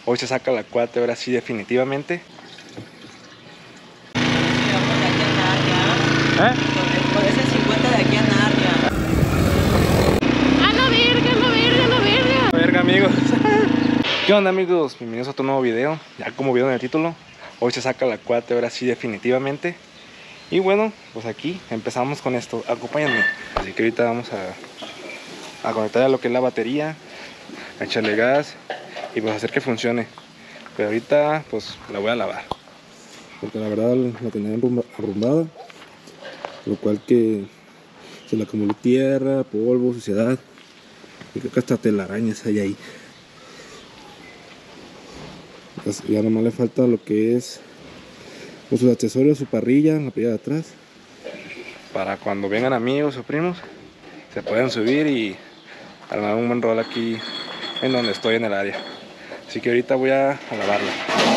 Hoy se saca la 4, ahora sí definitivamente. Con ese 50 de aquí a Narnia. ¡A la verga, a la verga, a la verga! Verga, amigos. ¿Qué onda, amigos? Bienvenidos a otro nuevo video. Ya como vieron en el título, hoy se saca la 4, ahora sí definitivamente. Y bueno, pues aquí empezamos con esto. Acompáñenme. Así que ahorita vamos a conectar a lo que es la batería, a echarle gas y pues hacer que funcione. Pero ahorita pues la voy a lavar, porque la verdad la tenía arrumbada, lo cual que se le acumuló tierra, polvo, suciedad, y creo que hasta telarañas hay ahí. Pues ya nomás le falta lo que es pues, sus accesorios, su parrilla, la parrilla de atrás, para cuando vengan amigos o primos se puedan subir y armar un buen rol aquí en donde estoy en el área. Así que ahorita voy a lavarla.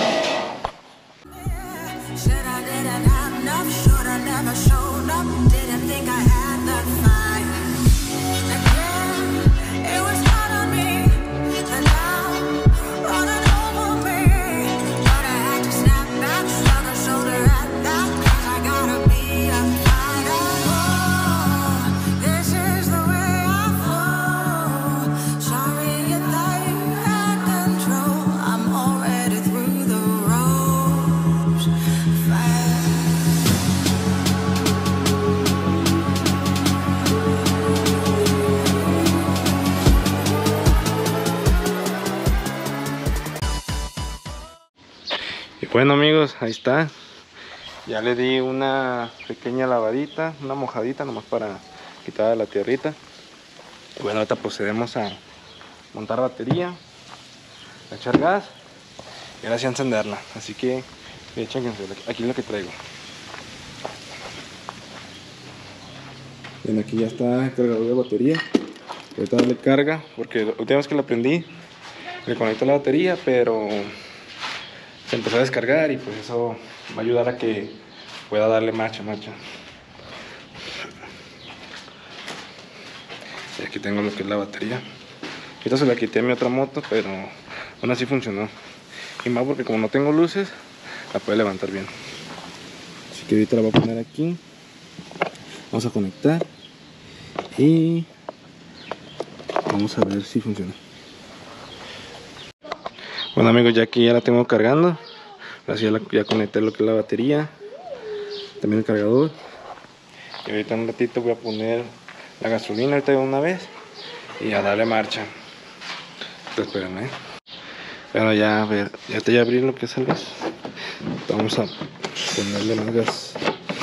Y bueno, amigos, ahí está. Ya le di una pequeña lavadita, una mojadita nomás para quitar la tierrita. Y bueno, ahorita procedemos a montar batería, a echar gas y ahora sí a encenderla. Así que chéquense, aquí es lo que traigo. Bien, aquí ya está el cargador de batería. Ahorita darle carga, porque la última vez que la prendí le conecté la batería, pero se empezó a descargar y pues eso va a ayudar a que pueda darle marcha. Y aquí tengo lo que es la batería. Esta se la quité a mi otra moto, pero aún así funcionó. Y más porque como no tengo luces, la puede levantar bien. Así que ahorita la voy a poner aquí. Vamos a conectar y vamos a ver si funciona. Bueno, amigos, ya aquí ya la tengo cargando. Ahora sí ya conecté lo que es la batería, también el cargador. Y ahorita en un ratito voy a poner la gasolina ahorita de una vez y a darle marcha. Entonces, espérenme. Bueno, ya a ver, ya abrí lo que es el gas. Vamos a ponerle más gas.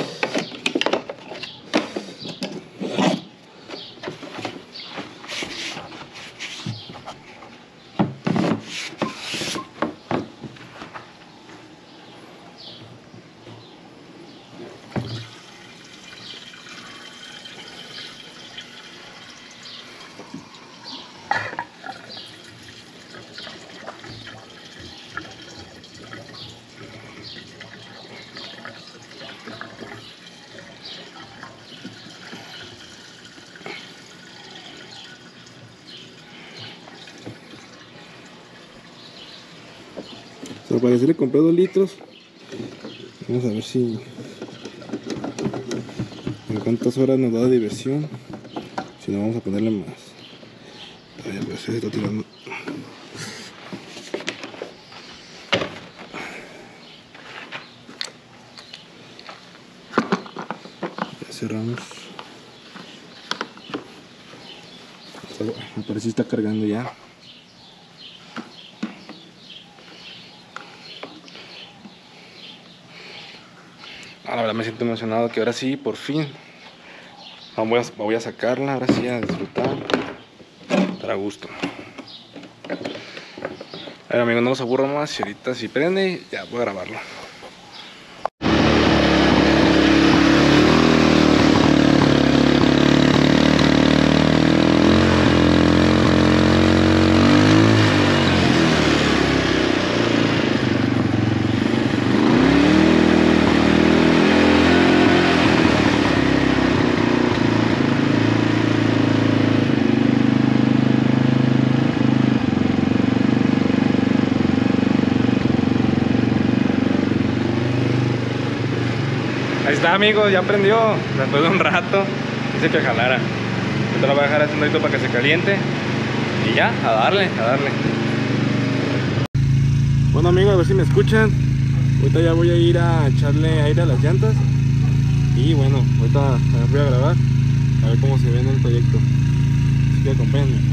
Al parecer le compré 2 litros. Vamos a ver si en cuántas horas nos da de diversión. Si no, vamos a ponerle más. Ay, pues se está tirando. Ya cerramos. Me parece que está cargando ya. La verdad me siento emocionado que ahora sí, por fin voy a sacarla, ahora sí a disfrutar, estar a gusto. A ver, amigos, no los aburro más y ahorita si prende ya voy a grabarlo. Ahí está, amigos, ya prendió. Después de un rato, dice que jalara. Yo te lo voy a dejar haciendo ahorita para que se caliente. Y ya, a darle, a darle. Bueno, amigos, a ver si me escuchan. Ahorita ya voy a ir a echarle aire a las llantas. Y bueno, ahorita voy a grabar a ver cómo se ve en el proyecto. Así que acompáñenme.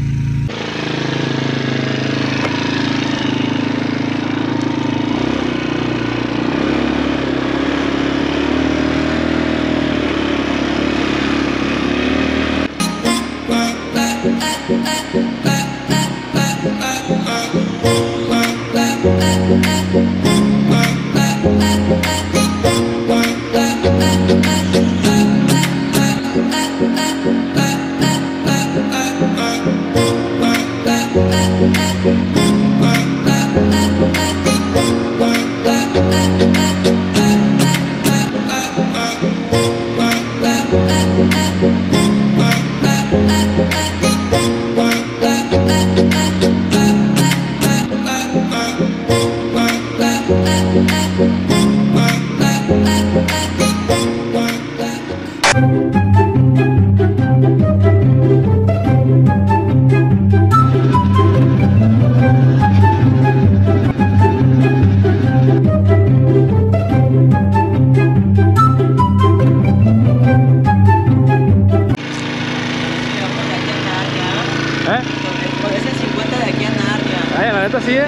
Con ese 50 de aquí a Narnia. Ay, la neta sí,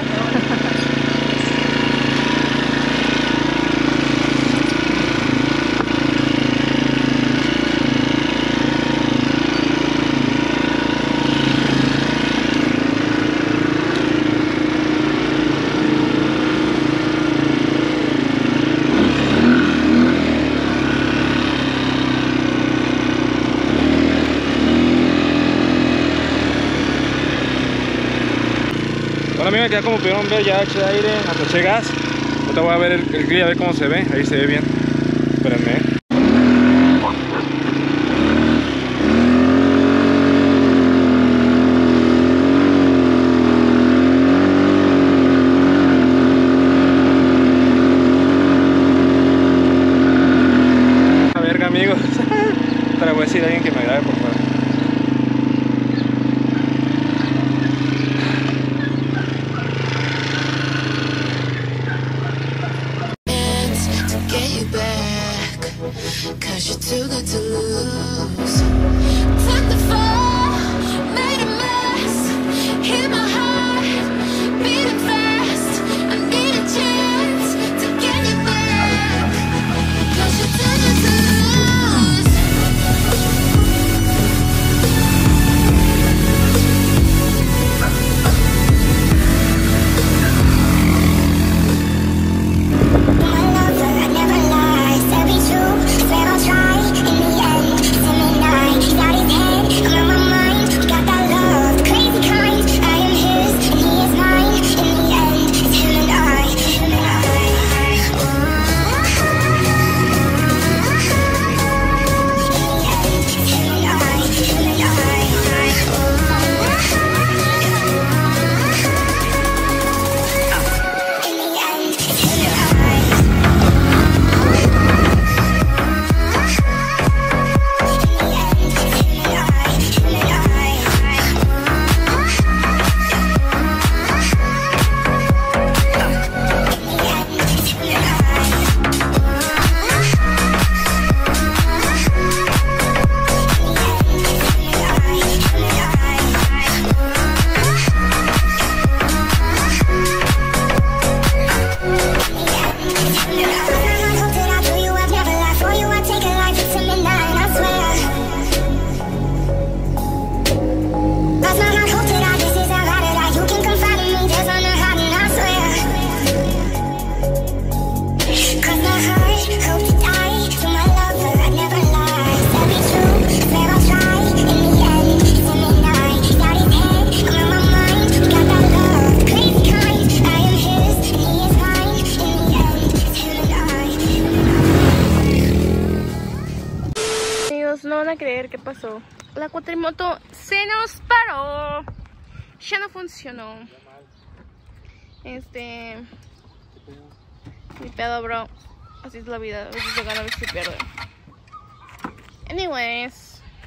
Bueno, amigos, ya como pudieron ver, ya eché aire, hasta eché gas. Ahorita voy a ver el grill, a ver cómo se ve. Ahí se ve bien. Espérenme. A verga, amigos. Te le voy a decir a alguien que me grabe por favor. Cause you're too good to lose. Took the fall, made a mess. Hear my heart beating fast. I need a chance to get you back. Cause you're too good to lose. My lover, I never lie. Said be true, swear I'll try. In the end, it's him and I. He's out his head, I'm on my mind. We got that love, the crazy kind. I am his, and he is mine. In the end, it's him and I. Him and I. In the end, it's him and I. Him and I. In the end, it's him and I. No van a creer qué pasó. La cuatrimoto se nos paró. Ya no funcionó. Mi pedo, bro. Así es la vida, a veces se gana, a veces se pierde. Anyways.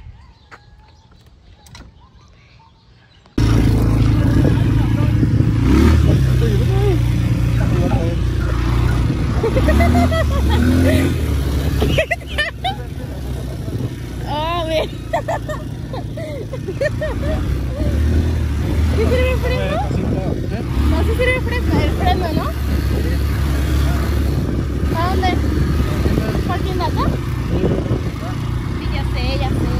Oh, bien. ¿Qué sirve el freno? No, ¿sí sirve el freno, no? ¿A dónde? ¿Por quién de acá? Sí, ya sé, ya sé.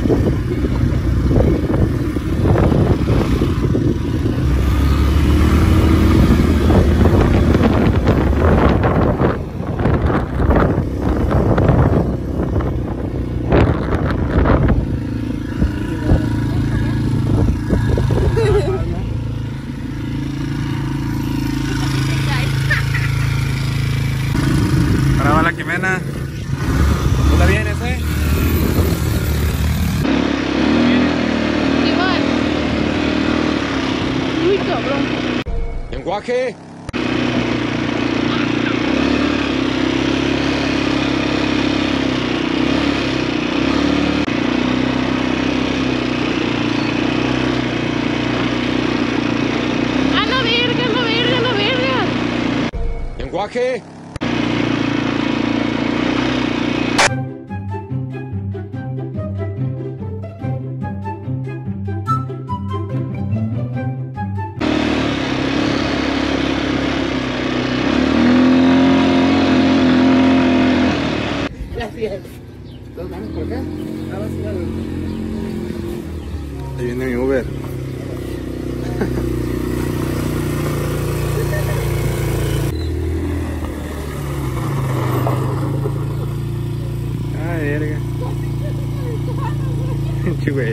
Ahora va la Jimena. ¿Tú la vienes, Iván. Uy, cabrón. Lenguaje. ¡A la verga, a la verga, a la verga! Lenguaje. Ahí viene mi Uber. Ay, verga. Qué güey.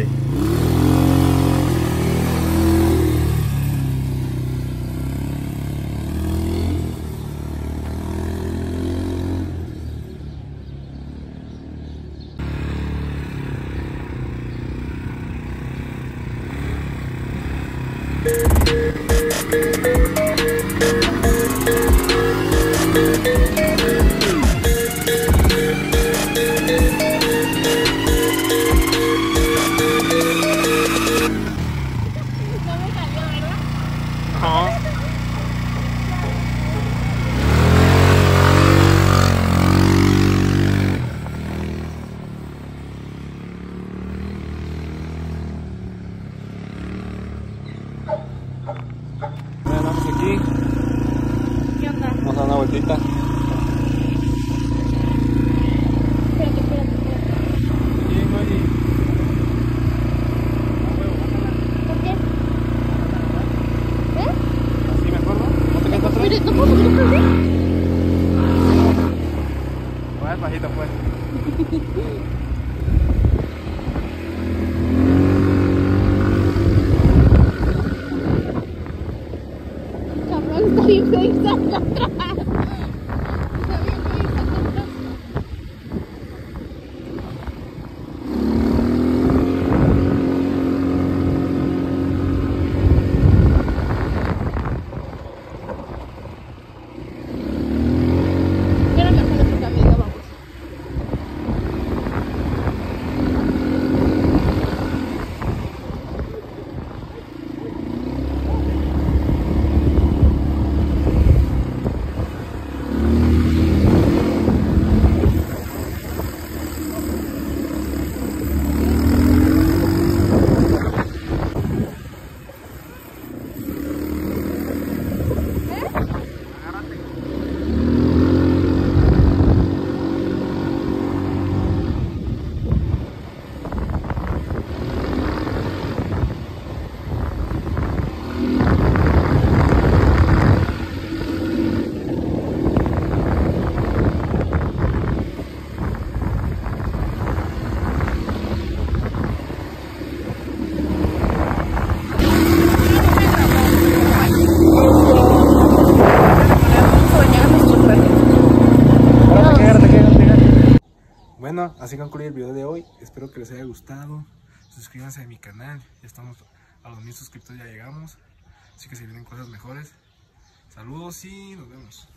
Bueno, vamos aquí. ¿Qué onda? Vamos a dar una vueltita. Espérate, espérate, espérate. Bien, Mari. ¿Por qué? ¿Eh? Así mejor, ¿no? ¿No te cantas atrás? Mire, ¿no puedo subir así? Más bajito, pues. Cabrón, está bien feo y salta atrás. Está bien feo y salta atrás. Pero mejor otro camino, vamos. Bueno, así concluye el video de hoy. Espero que les haya gustado. Suscríbanse a mi canal. Ya estamos a los 1000 suscriptores, ya llegamos. Así que se vienen cosas mejores. Saludos y nos vemos.